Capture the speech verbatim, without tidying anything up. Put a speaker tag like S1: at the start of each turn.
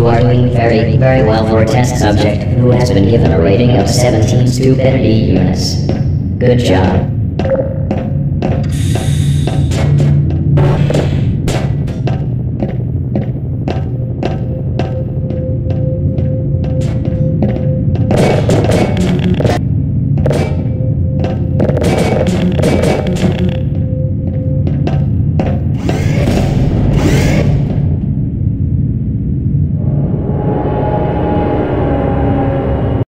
S1: You are doing very, very well for a test subject who has been given a rating of seventeen stupidity units. Good job.